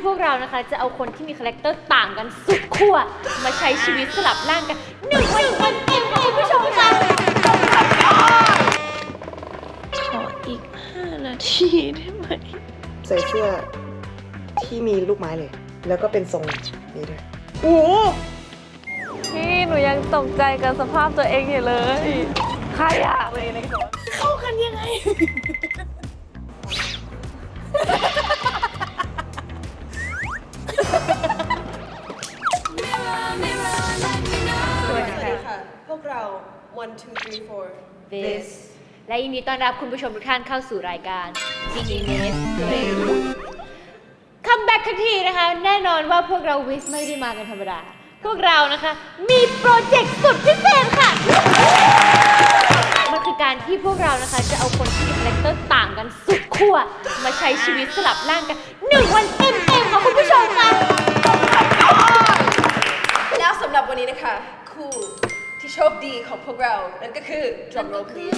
พวกเรานะคะจะเอาคนที่มีคาแรคเตอร์ต่างกันสุดขั้วมาใช้ชีวิตสลับร่างกัน1 วันเต็มค่ะคุณผู้ชมค่ะขออีก5 นาทีได้ไหมใส่เสื้อที่มีลูกไม้เลยแล้วก็เป็นทรงนี้ด้วยโอ้พี่หนูยังตกใจกับสภาพตัวเองอยู่เลยใครอยากเลยในสวนเข้ากันยังไงสวัสดีค่ะพวกเรา 1 2 3 4 This และยินดีต้อนรับคุณผู้ชมทุกท่านเข้าสู่รายการ Genius Playroom คัมแบ็กทันทีนะคะแน่นอนว่าพวกเราวิสไม่ได้มากันธรรมดาพวกเรานะคะมีโปรเจกต์สุดพิเศษค่ะมันคือการที่พวกเรานะคะจะเอาคนที่มีคาแรคเตอร์ต่างกันสุดขั้วมาใช้ชีวิตสลับร่างกัน1 วันเต็มค่ะคุณผู้ชมค่ะแล้วสำหรับวันนี้นะคะคู่ที่โชคดีของพวกเรานั่นก็คือ drum roll please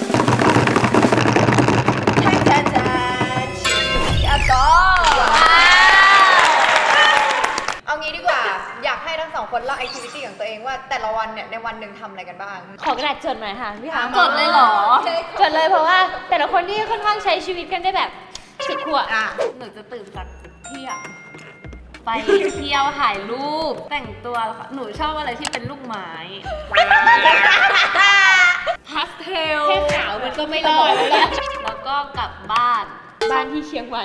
แทนชีสพี่อาตอเอางี้ดีกว่าอยากให้ทั้ง2 คนเล่า activity ของตัวเองว่าแต่ละวันเนี่ยในวันหนึ่งทำอะไรกันบ้างขอกระดาษจดหน่อยค่ะพี่ถามจดเลยเหรอจดเลยเพราะว่าแต่ละคนที่ค่อนข้างใช้ชีวิตกันได้แบบสุดขั้วหนูจะตื่นจากเที่ยงไปเที่ยวถ่ายรูปแต่งตัวหนูชอบอะไรที่เป็นลูกไม้พาสเทลแค่ขาวมันก็ไม่รอดแล้วแล้วก็กลับบ้านที่เชียงใหม่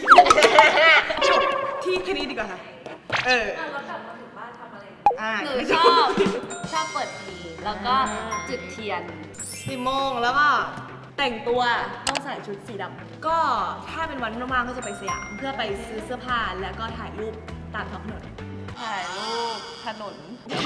ที่แค่นี้ดีกว่าค่ะแล้วกลับมาถึงบ้านทำอะไรหนูชอบเปิดเพลงแล้วก็จุดเทียน 10 โมงแล้วก็แต่งตัวต้องใส่ชุดสีดำก็ถ้าเป็นวันว่างๆก็จะไปสยามเพื่อไปซื้อเสื้อผ้าแล้วก็ถ่ายรูปตามท้องถนนถ่ายรูปถนน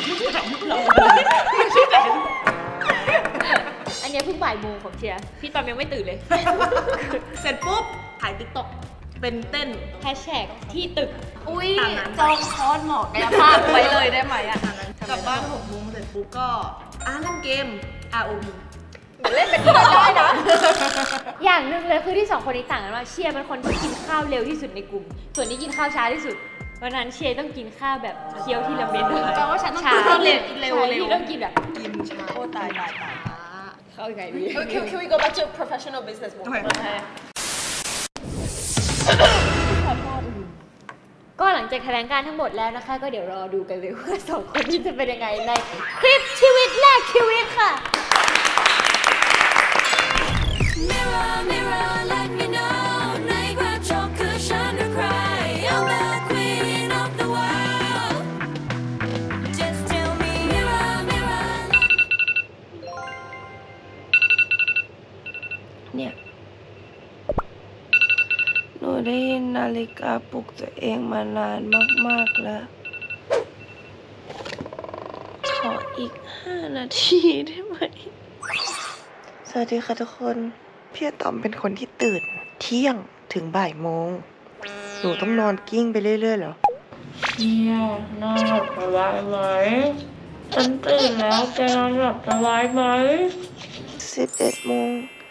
อันนี้เพิ่งบ่ายโมงของเชียร์พี่ตอมยังไม่ตื่นเลยเสร็จปุ๊บถ่ายติ๊กต็อกเป็นเต้นแฮชแท็กที่ตึกอุ้ยจองคอร์สหมอกายภาพไว้เลยได้ไหมอ่ะกลับบ้าน6 โมงเสร็จปุ๊บก็เล่นเกม ROV เล่นเป็นที่ได้นะอย่างหนึ่งเลยคือที่2 คนนี้ต่างกันว่าเชียร์เป็นคนที่กินข้าวเร็วที่สุดในกลุ่มส่วนนี้กินข้าวช้าที่สุดวันนั้นเชียร์ต้องกินข้าแบบเคี้ยวที่ละเม็ดด้วยแปลว่าฉันต้องกินข้าวเร็วที่ต้องกินแบบกินช้าโอ้ตายเข้ายังไงดี Can we go back to professional business ก็หลังจากแถลงการทั้งหมดแล้วนะคะก็เดี๋ยวรอดูกันเลยว่า2 คนนี้จะเป็นยังไงในคลิปชีวิตแรกชีวิตค่ะเนี่ยหนูได้ยินนาฬิกาปลุกตัวเองมานานมากๆแล้วขออีก5 นาทีได้ไหมสวัสดีค่ะทุกคนพี่ต๋อมเป็นคนที่ตื่นเที่ยงถึงบ่ายโมงหนูต้องนอนกิ้งไปเรื่อยๆเหรอเนี่ยนอนหลับสบายไหมฉันตื่นแล้วแกนอนหลับสบายไหม 11 โมง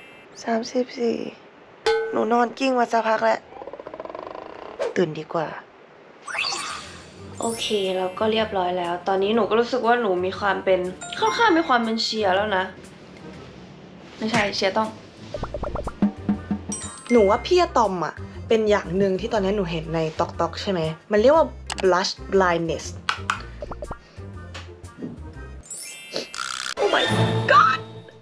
34หนูนอนกิ้งมาสักพักแล้วตื่นดีกว่าโอเคเราก็เรียบร้อยแล้วตอนนี้หนูก็รู้สึกว่าหนูมีความเป็นค่อนข้างมีความเป็นเชียร์แล้วนะไม่ใช่เชียร์ต้องหนูว่าพี่อะตอมอะเป็นอย่างหนึ่งที่ตอนนี้หนูเห็นในต็อกใช่ไหมมันเรียกว่า blush blindness oh my god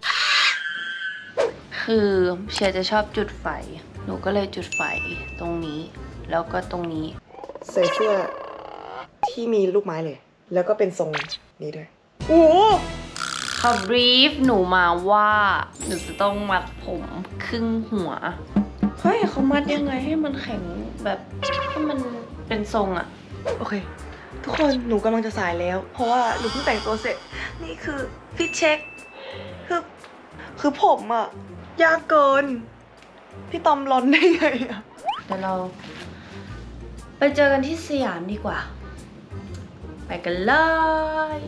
คือเชียร์จะชอบจุดไฟหนูก็เลยจุดไฟตรงนี้แล้วก็ตรงนี้ใส่เสื้อที่มีลูกไม้เลยแล้วก็เป็นทรงนี้ด้วยโอ้เขาบรีฟหนูมาว่าหนูจะต้องมัดผมครึ่งหัวเฮ้ยเขามัดยังไงให้มันแข็งแบบให้มันเป็นทรงอะโอเคทุกคนหนูกำลังจะสายแล้วเพราะว่าหนูเพิ่งแต่งตัวเสร็จนี่คือฟิตเช็คคือผมอะยากเกินพี่ตอมร้อนได้ไงอะเดี๋ยวเราไปเจอกันที่สยามดีกว่าไปกันเลย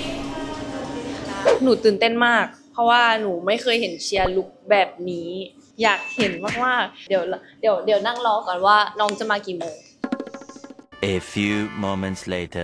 หนูตื่นเต้นมากเพราะว่าหนูไม่เคยเห็นเชียร์ลุคแบบนี้อยากเห็นมากๆเดี๋ยวนั่งรอก่อนว่าน้องจะมากี่โมง A few moments later.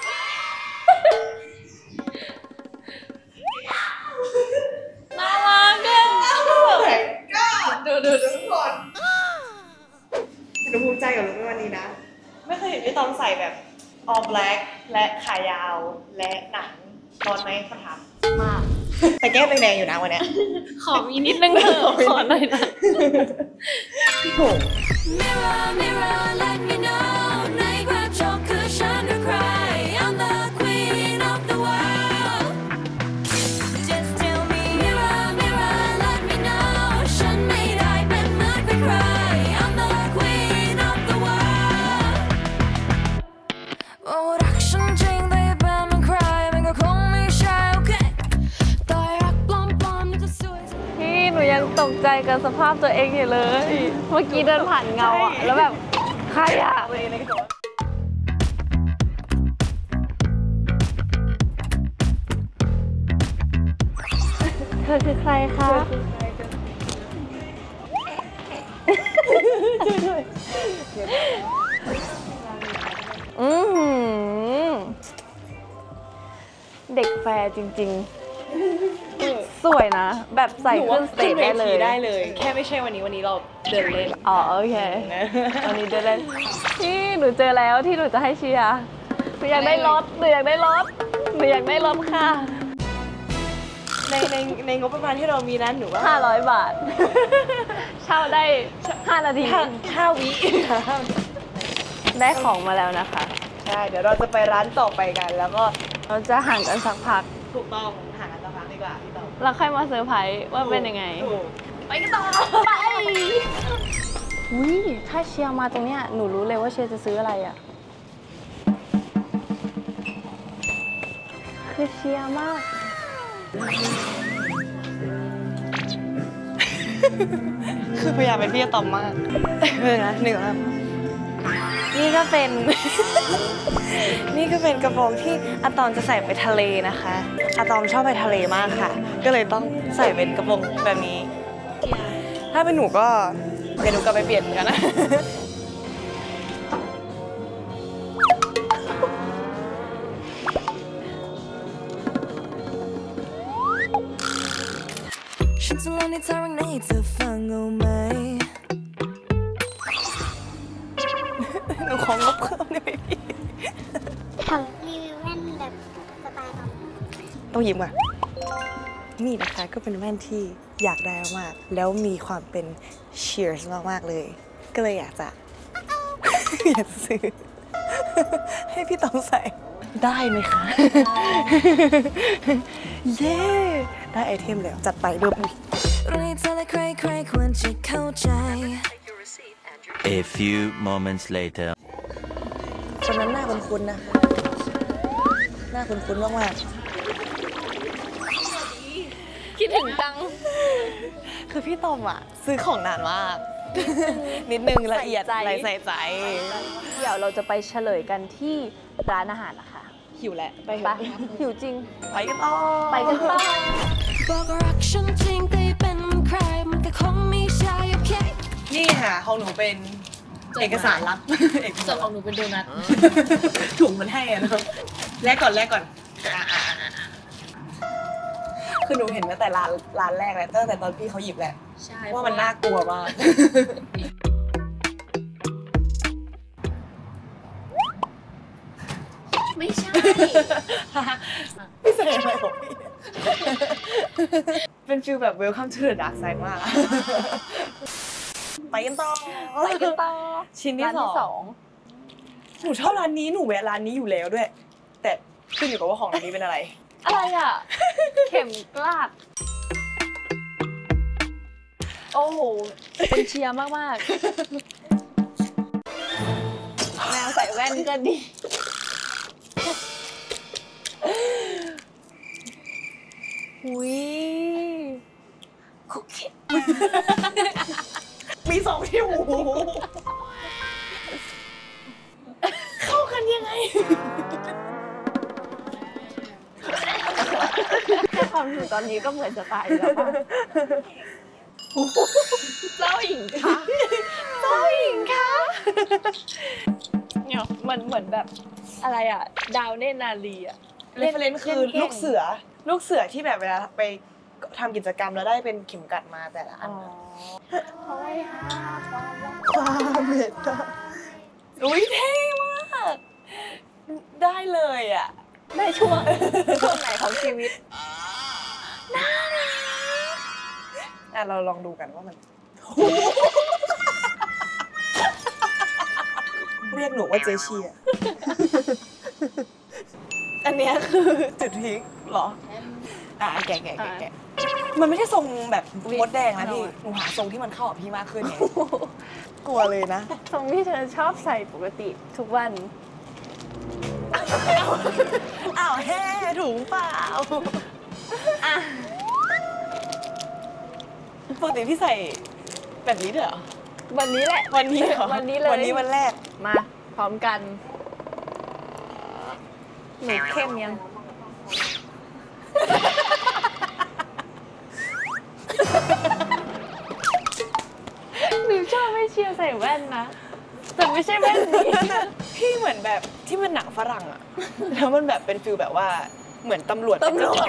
น่ารักอะดูทุกคนหนูภูมิใจกับลุคในวันนี้นะ ไม่เคยเห็นพี่ตอมใส่แบบ all black และขายาวและหนังร้อนไหมคำถามมากแต่แก้มแดงๆอยู่นะวันเนี้ยขอมีนิดนึงเถอะขอหน่อยนะพี่โห Mirror, mirror, let me know. ในกระจกคือฉันหรือใคร I'm the queen of the world. Just tell me. Mirror, mirror, let me know. ฉันไม่ได้เป็นเหมือนใคร I'm the queen of the world. โอ้รักฉันจริงแต่เป็นเหมือนใครมันก็คงไม่ใช่โอเคต่อให้รักปลอมๆนี่ก็สวยพี่หนูยังตกใจกับสภาพตัวเองอยู่เลย เมื่อกี้เดินผ่านเงาอะแล้วแบบใครอะเธอคือใครคะเด็กแฟร์จริงๆ สวยนะ แบบใส่ขึ้นสเตจได้เลยได้เลย แค่ไม่ใช่วันนี้เราเดินเล่นอ๋อโอเค วันนี้เดินเล่นพี่หนูเจอแล้วที่หนูจะให้เชียร์หนูอยากได้รถหนูอยากได้รถหนูอยากได้รถค่ะในงบประมาณที่เรามีนั้นหนูว่า 500 บาท เช่าได้ 5 นาที 5 วิได้ของมาแล้วนะคะใช่เดี๋ยวเราจะไปร้านต่อไปกัน แล้วก็เราจะห่างกันสักพักถูกต้องหาร้านต่อไปดีกว่าพี่ตอมแล้วค่อยมาเซอร์ไพรส์ว่าเป็นยังไงถูกไปกันต่อ ไปอุ้ยถ้าเชียร์มาตรงเนี้ยหนูรู้เลยว่าเชียร์จะซื้ออะไรอ่ะ คือเชียร์มากคือพยายามเป็นพี่อะตอมมากนะหนึ่งครับนี่ก็เป็น นี่ก็เป็นกระโปรงที่อะตอมจะใส่ไปทะเลนะคะอะตอมชอบไปทะเลมากค่ะ ก็เลยต้องใส่เป็นกระโปรงแบบนี้ ถ้าเป็นหนูก็เดี๋ยวหนูกลับไปเปลี่ยนเหมือนกันนะฉันจะเล่าในทางไหนเธอฟังเอาไหมหนูของงบเพิ่มได้ไหมพี่รีวิวแว่นแบบสไตล์ของต้องยิ้มอ่ะนี่นะคะก็เป็นแว่นที่อยากได้มากแล้วมีความเป็น cheers มากๆเลย ก็เลยอยากจะ อยากจะซื้อ ให้พี่ตอมใส่ได้ไหมคะ เย้ ได้ไอเทมแล้วจัดไปเริ่มเรื่องนี้เธอและใครๆควรจะเข้าใจ A few moments later. คนนั้นหน้าคุ้นๆนะคะหน้าคุ้นๆมากคิดถึงจังๆคือพี่ตอมอ่ะ ซื้อของนานมาก นิดนึงละเอียดใส่ใจใส่ใจเดี๋ยวเราจะไปเฉลยกันที่ร้านอาหารนะคะหิวแล้วไปเถไปอะหิวจริงไปกันต่อไปกันต่อบอกว่ารักฉันจริงแต่เป็นเหมือนใครมันก็คงไม่ใช่โอเคนี่ค่ะของหนูเป็นเอกสารลับ เอกสารส่วนของหนูเป็นโดนัทถุงมันให้อะเนาะแลกก่อนคือหนูเห็นตั้งแต่ร้านแรกแล้วตั้งแต่ตอนพี่เขาหยิบแหละใช่ว่ามันน่ากลัวมากไม่ใช่พี่แสดงอะไรของพี่ เป็นฟิลแบบ welcome to the dark side มาก ไปกันต่อไปกันต่อชิ้นที่ร้านที่สสออง งหนูชอบร้านนี้หนูแวะร้านนี้อยู่แล้วด้วย แต่ขึ้นอยู่กับว่าของร้านนี้เป็นอะไรอะไรอ่ะ เข็มกลาด โอ้โห เป็นเชียร์มากๆ แมวใส่แว่นก็ดีหุยคุกกี้มีสองที่หูเข้ากันยังไงแค่ความรู้สึกตอนนี้ก็เหมือนจะตายแล้วป่ะเจ้าหญิงคะเจ้าหญิงคะเนี่ยมันเหมือนแบบอะไรอ่ะ ดาวเนตรนารีอ่ะเรฟเฟรนซ์คือลูกเสือที่แบบเวลาไปทำกิจกรรมแล้วได้เป็นเข็มกัดมาแต่ละอันความเมตตาอุ้ยเท่มากได้เลยอ่ะได้ช่วงไหนของชีวิตเราลองดูกันว่ามันเรียกหนูว่าเจเชียอันเนี้ยคือจุดพีคเหรอแกะมันไม่ใช่ทรงแบบมดแดงนะพี่หนูหาทรงที่มันเข้ากับพี่มากขึ้นไงกลัวเลยนะทรงที่เธอชอบใส่ปกติทุกวันอ้าวแห่ถุงเปล่าปกติพี่ใส่แบบนี้เหรอวันนี้แหละวันนี้เหรอวันนี้เลยวันนี้วันแรกมาพร้อมกัน หนูเข้มยังหนูชอบไม่เชียร์ใส่แว่นนะ แต่ไม่ใช่แว่นนี้พี่เหมือนแบบที่มันหนังฝรั่งอะแล้วมันแบบเป็นฟิลแบบว่าเหมือนตำรวจตำรวจ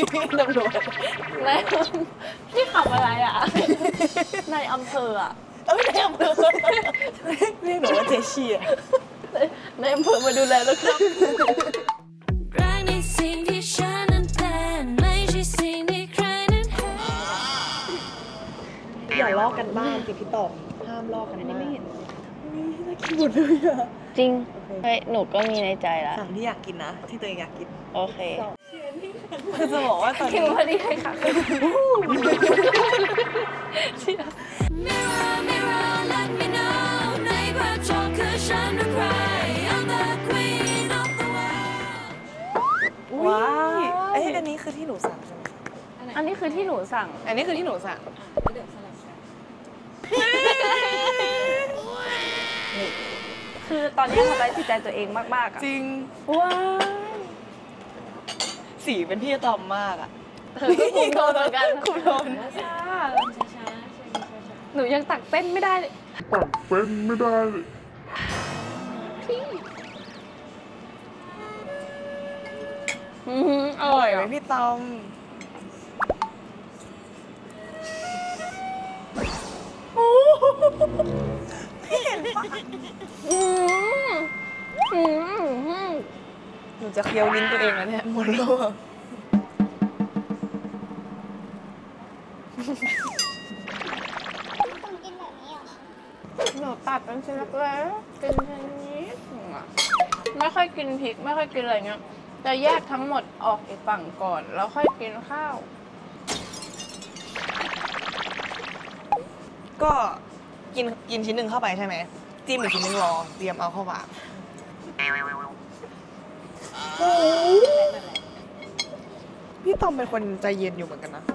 แล้วพี่ขับอะไรอ่ะ ในอำเภออ่ะในอำเภอเรียกหนูว่าเจเชียในอำเภอมาดูแลแล้วครับรักในสิ่งที่ฉันนั้นเป็นไม่ใช่สิ่งที่ใครนั้นเห็นอย่าลอกกันบ้านสิพี่ตอบห้ามลอกกันบ้านอันนี้ไม่เห็นน่ากินหมดเลยอะจริง เฮ้ย หนูก็มีในใจแล้วสั่งที่อยากกินนะที่ตัวเองอยากกินโอเคคือจะบอกว่าตอนคินี้วพอดีเลยค่ะ Mirror Mirror let me know ในภาพจอคือฉันหรือใคร I'm the queen of the world ว้ายอันนี้คือที่หนูสั่งใช่ไหมอันนี้คือที่หนูสั่งอันนี้คือที่หนูสั่งคือตอนนี้ทำร้ายจิตใจตัวเองมากๆอ่ะจริงว้ายสีเป็นพี่ตอมมากอะเธอก็คุมโทนเหมือนกันคุมโทนหนูยังตักเต้นไม่ได้เลยอร่อยไหมพี่ตอม หนูจะเคี้ยวลิ้นตัวเองแล้วเนี่ยหมดแล้วอะต้องกินแบบนี้เหรอหนูตัดเป็นชิ้นเล็กๆกินแค่นี้อ่ะไม่ค่อยกินพริก ไม่ค่อยกินอะไรเงี้ย จะแยกทั้งหมดออกอีกฝั่งก่อน แล้วค่อยกินข้าวก็กินชิ้นหนึ่งเข้าไปใช่ไหมจิ้มอีกชิ้นหนึ่งรอเตรียมเอาเข้าปากพี่ตอมเป็นคนใจเย็นอยู่เหมือนกันนะ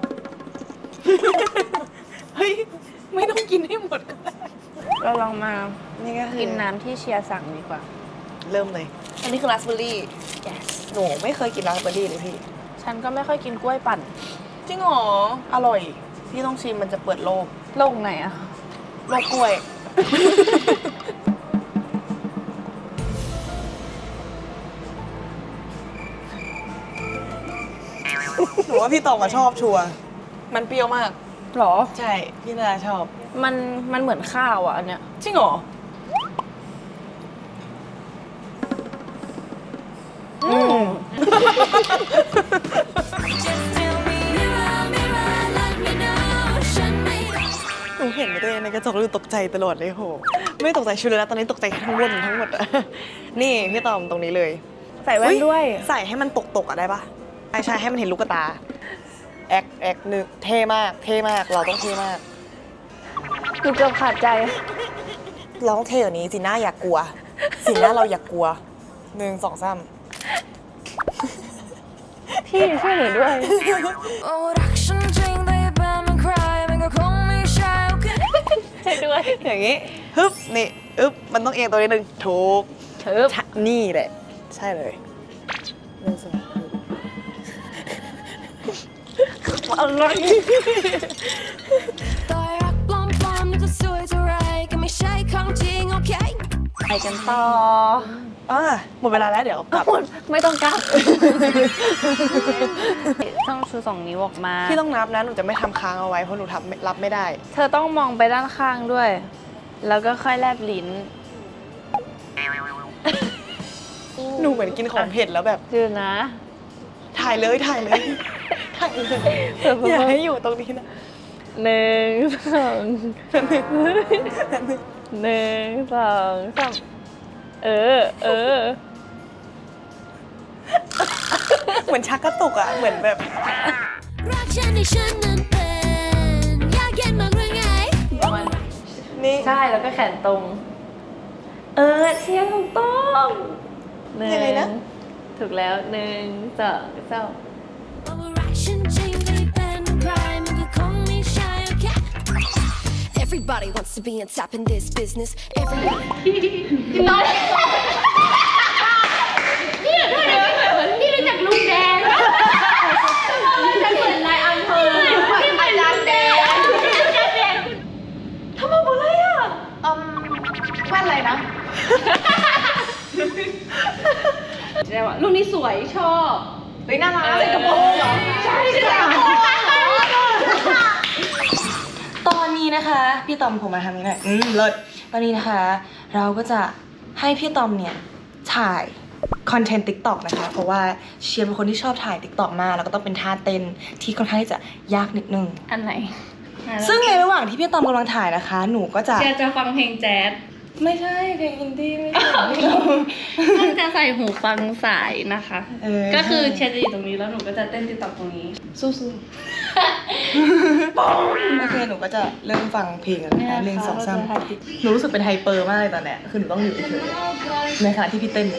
เฮ้ย ไม่ต้องกินให้หมดก็ได้เราลองมานี่ก็คือกินน้ำที่เชียร์สั่งดีกว่าเริ่มเลย อันนี้คือราสเบอร์รี่ yes หนูไม่เคยกินราสเบอร์รี่เลยพี่ฉันก็ไม่ค่อยกินกล้วยปั่นจริงเหรอ อร่อย พี่ต้องชิมมันจะเปิดโลกโลกไหนอะโลกกล้วย หนูว่าพี่ตองอะชอบชัวร์มันเปรี้ยวมากหรอใช่ พี่นาชอบมันเหมือนข้าวอะอันเนี้ยจริงเหรอ Just tell me Mirror Mirror let me know ฉันไม่รู้หนูเห็นตัวเองในกระจกแล้วตกใจตลอดเลยโห ไม่ตกใจชุดเลยนะตอนนี้ตกใจทั้งหมดอะ นี่พี่ตอมตรงนี้เลยใส่แว่นด้วยใส่ให้มันตกอะได้ปะใช่ให้มันเห็นลูกตา แอคนึกเท่มาก เราต้องเท่มากหนูเกือบขาดใจเราต้องเท่กว่านี้สีหน้าอยากกลัว สีหน้าเราอยากกลัว 1 2 3 พี่ช่วยหนูด้วยโอ้รักฉันจริงแต่เป็นมันใครมันก็คงไม่ใช่โอเคช่วยด้วยอย่างงี้ฮึบนี่อึบมันต้องเอียงตัวนิดนึงถูกเถิบนี่แหละ ใช่เลย1 2 อะไรต่อยรักปลอมจริงโอเคไปกันต่อหมดเวลาแล้วเดี๋ยวกลับไม่ต้องกลับ ต้องชู2 นิ้วออกมาพี่ต้องนับนะหนูจะไม่ทำค้างเอาไว้เพราะหนูทำรับไม่ได้เธอต้องมองไปด้านข้างด้วย แล้วก็ค่อยแลบลิ้นหนูเหมือนกินของเผ็ดแล้วแบบดูนะถ่ายเลยถ่ายเลยถ่ายเลยอย่าให้อยู่ตรงนี้นะ 1 2 1 2 3 เหมือนชักกระตุกอ่ะเหมือนแบบรักฉันให้ฉันนั้นเป็นอยากเย็นมากหรือไงนี่ใช่แล้วก็แขนตรง เชียร์ถูกต้อง1 ยังไงนะถูกแล้ว1 2 3 บอกว่ารักฉันจริงไม่เป็นใครมันก็คงไม่ใช่โอเค Everybody wants to be on top in this business Everybody นี่รู้จักลุงแดงจะเหมือนนายอำเภอที่อาจารย์แดงทำไมบอกอะไรอ่ะว่าอะไรนะลุงนี่สวยชอบเฮ้ยน่ารักใส่กระโปรงเหรอใช่ใช่ตอนนี้นะคะพี่ตอมผมมาทำนี้หน่อยเลิศตอนนี้นะคะ เราก็จะให้พี่ตอมเนี่ยถ่ายคอนเทนต์ TikTok นะคะเพราะว่าเชียร์เป็นคนที่ชอบถ่าย TikTok มากแล้วก็ต้องเป็นท่าเต้นที่ค่อนข้างที่จะยากนิดนึงอันไหนซึ่งในระหว่างที่พี่ตอมกำลังถ่ายนะคะ หนูก็จะเชียร์จะฟังเพลงแจ๊สไม่ใช่เพลงอินดี้ไม่ใช่ต้องจะใส่หูฟังสายนะคะ ก็คือเชีใช่ยร์จะอยู่ตรงนี้แล้วหนูก็จะเต้นติ๊กต็อกตรงนี้สู้ๆ โอเคหนูก็จะเริ่มฟังเพลงแล้วนะคะ1 2 3หนูรู้สึกเป็นไฮเปอร์มากเลยตอนเนี้ยคือหนูต้องอยู่เฉยๆในขณะที่พี่เต้น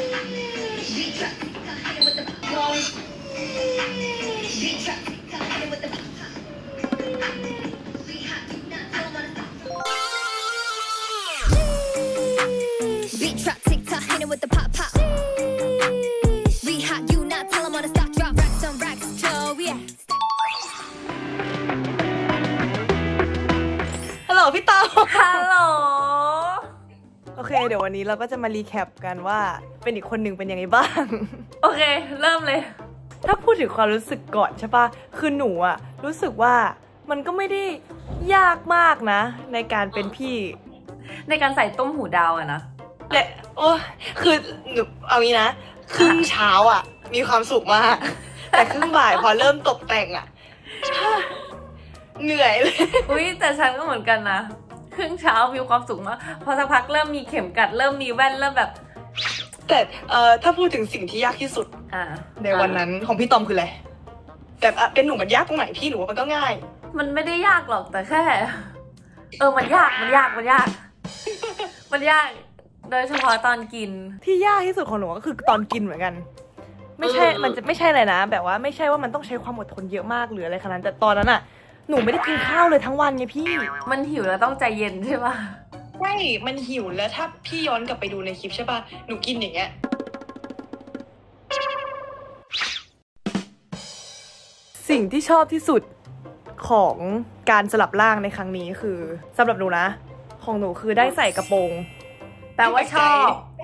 Beat trap tick tock hit it with the pop pop We hot you not tell 'em on the stock drop racks on racks toe yeah ฮัลโหลพี่ตอมฮัลโหลโอเค เดี๋ยววันนี้เราก็จะมารีแคปกันว่าเป็นอีกคนหนึ่งเป็นยังไงบ้างโอเค เริ่มเลยถ้าพูดถึงความรู้สึกก่อนใช่ปะคือหนูอะรู้สึกว่ามันก็ไม่ได้ยากมากนะ ในการเป็นพี่ในการใส่ต้มหูดาวอะนะและโอ้คือหนูเอางี้นะครึ่งเช้าอะมีความสุขมาก แต่ครึ่งบ่ายพอเริ่มตกแต่งอะเหนื่อยเลยอุ้ยแต่ฉันก็เหมือนกันนะ ครึ่งเช้ามีความสุขมาก พอสักพักเริ่มมีเข็มกัด เริ่มมีแว่น เริ่มแบบแต่ถ้าพูดถึงสิ่งที่ยากที่สุด ในวันนั้นของพี่ตอมคืออะไรแต่เป็นหนูมันยากตรงไหนพี่หนูว่ามันก็ง่ายมันไม่ได้ยากหรอกแต่แค่ มันยาก มันยาก โดยเฉพาะตอนกินที่ยากที่สุดของหนูก็คือตอนกินเหมือนกัน ไม่ใช่ มันจะไม่ใช่เลยนะ แบบว่าไม่ใช่ว่ามันต้องใช้ความอดทนเยอะมากหรืออะไรขนาดนั้นแต่ตอนนั้นอะหนูไม่ได้กินข้าวเลยทั้งวันไงพี่มันหิวแล้วต้องใจเย็นใช่ปะใช่มันหิวแล้วถ้าพี่ย้อนกลับไปดูในคลิปใช่ป่ะหนูกินอย่างเงี้ยสิ่งที่ชอบที่สุดของการสลับร่างในครั้งนี้คือสำหรับหนูนะของหนูคือได้ใส่กระโปรงแปลว่าชอบ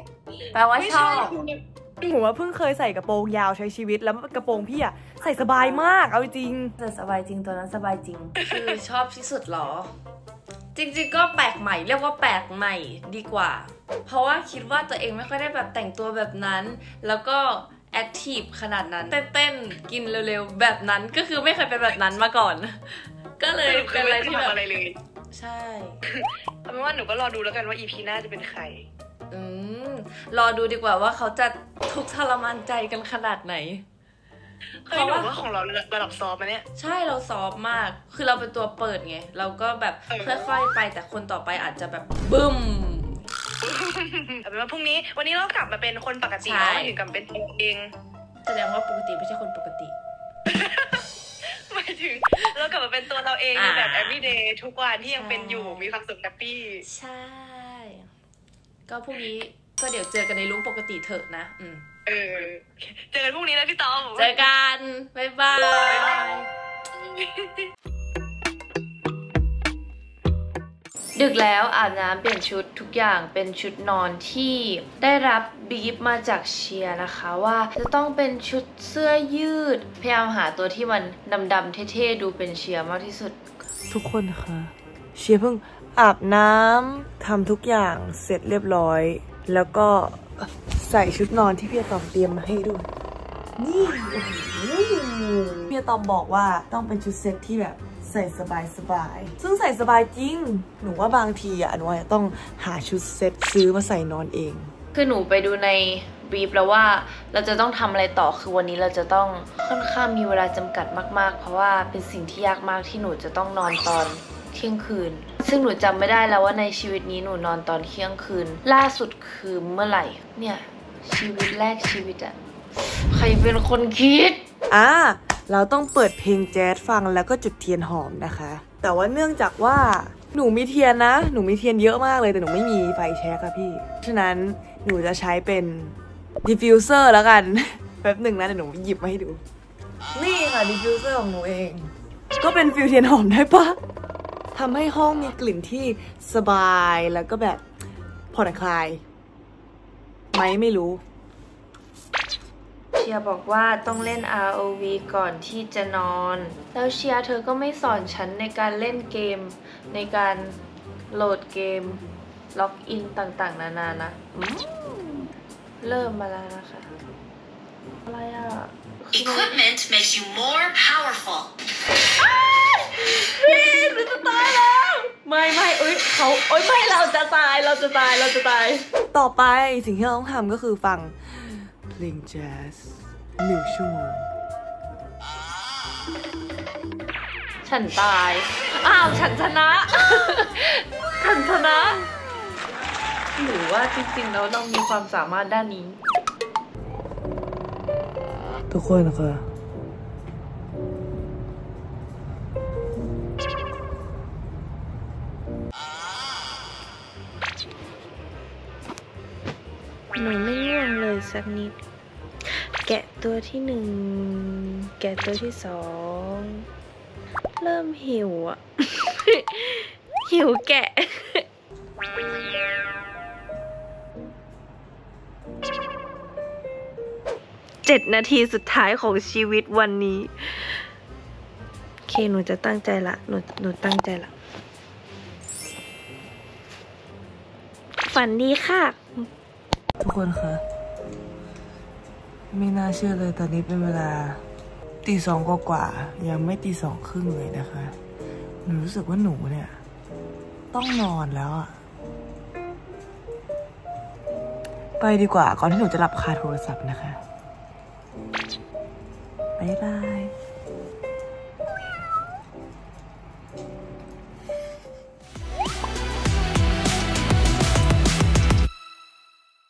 หนูว่าเพิ่งเคยใส่กระโปรงยาวใช้ชีวิตแล้วกระโปรงพี่อะใส่สบายมากเอาจริงแต่สบายจริงตัวนั้นสบายจริง คือชอบที่สุดหรอ จริงๆก็แปลกใหม่เรียกว่าแปลกใหม่ดีกว่า เพราะว่าคิดว่าตัวเองไม่ค่อยได้แบบแต่งตัวแบบนั้น แล้วก็แอคทีฟขนาดนั้นเต้นๆกินเร็วๆแบบนั้นก็คือไม่เคยเป็นแบบนั้นมาก่อน ก็เลยเป็นอะไรที่แบบใช่เอาเป็นว่าหนูก็รอดูแล้วกันว่า EP หน้าจะเป็นใครรอดูดีกว่าว่าเขาจะทุกข์ทรมานใจกันขนาดไหนเพราะว่าของเราระดับซอฟต์เนี่ยใช่เราซอฟต์มาก คือเราเป็นตัวเปิดไง เราก็แบบค่อยๆไปแต่คนต่อไปอาจจะแบบบึ้มเอาเป็นว่าพรุ่งนี้วันนี้เรากลับมาเป็นคนปกติใช่แล้วมาถึงกลับเป็นตัวเองแสดงว่าปกติไม่ใช่คนปกติหมายถึงเรากลับมาเป็นตัวเราเองในแบบ everyday ทุกวันที่ยังเป็นอยู่มีความสุขแฮปปี้ใช่ ก็พรุ่งนี้ก็เดี๋ยวเจอกันในลุคปกติเถอะนะเจอกันพรุ่งนี้นะพี่ตอมเจอกัน บ๊ายบายดึกแล้วอาบน้ำเปลี่ยนชุดทุกอย่างเป็นชุดนอนที่ได้รับบีฟมาจากเชียร์นะคะว่าจะต้องเป็นชุดเสื้อยืดพยายามหาตัวที่มันดำๆเท่ๆดูเป็นเชียร์มากที่สุดทุกคนค่ะเชียร์เพิ่งอาบน้ำทำทุกอย่างเสร็จเรียบร้อยแล้วก็ใส่ชุดนอนที่พี่ตอมเตรียมมาให้ด้วยนี่พี่ตอมบอกว่าต้องเป็นชุดเซ็ตที่แบบใส่สบายซึ่งใส่สบายจริงหนูว่าบางทีหนูจะต้องหาชุดเซ็ตซื้อมาใส่นอนเองคือหนูไปดูในบีฟแล้วว่าเราจะต้องทำอะไรต่อคือวันนี้เราจะต้องค่อนข้างมีเวลาจำกัดมากๆเพราะว่าเป็นสิ่งที่ยากมากที่หนูจะต้องนอนตอนเที่ยงคืนซึ่งหนูจำไม่ได้แล้วว่าในชีวิตนี้หนูนอนตอนเที่ยงคืนล่าสุดคือเมื่อไหร่เนี่ยชีวิตแรกชีวิตอะใครเป็นคนคิดเราต้องเปิดเพลงแจ๊สฟังแล้วก็จุดเทียนหอมนะคะแต่ว่าเนื่องจากว่าหนูมีเทียนนะหนูมีเทียนเยอะมากเลยแต่หนูไม่มีไฟแช็กค่ะพี่ฉะนั้นหนูจะใช้เป็นดิฟฟิวเซอร์แล้วกันแป๊บหนึ่งนะเดี๋ยวหนูหยิบมาให้ดูนี่ค่ะดิฟฟิวเซอร์ของหนูเองก็เป็นฟิวเทียนหอมได้ปะทำให้ห้องมีกลิ่นที่สบายแล้วก็แบบผ่อนคลายไหมไม่รู้เชียร์บอกว่าต้องเล่น ROV ก่อนที่จะนอนแล้วเชียร์เธอก็ไม่สอนฉันในการเล่นเกมในการโหลดเกมล็อกอินต่างๆนานานะเริ่มมาแล้วนะคะอะไรอ่ะ Equipment makes you more powerful พี่หนูจะตายแล้วไม่เอ้ยไม่เราจะตายต่อไปสิ่งที่เราต้องทำก็คือฟังเพลงแจ๊ส1 ชั่วโมงฉันตายฉันชนะ หรือว่าจริงๆแล้วเรามีความสามารถด้านนี้ทุกคนนะคะหนูไม่ง่วงเลยสักนิดแกะตัวที่ 1แกะตัวที่ 2เริ่มหิวอ่ะ หิวแกะ7 นาทีสุดท้ายของชีวิตวันนี้โอเคหนูจะตั้งใจละหนูตั้งใจละฝันดีค่ะทุกคนคะไม่น่าเชื่อเลยตอนนี้เป็นเวลาตี 2กว่ายังไม่ตี 2 ครึ่งเลยนะคะหนูรู้สึกว่าหนูเนี่ยต้องนอนแล้วอะไปดีกว่าก่อนที่หนูจะหลับคาโทรศัพท์นะคะบ๊ายบาย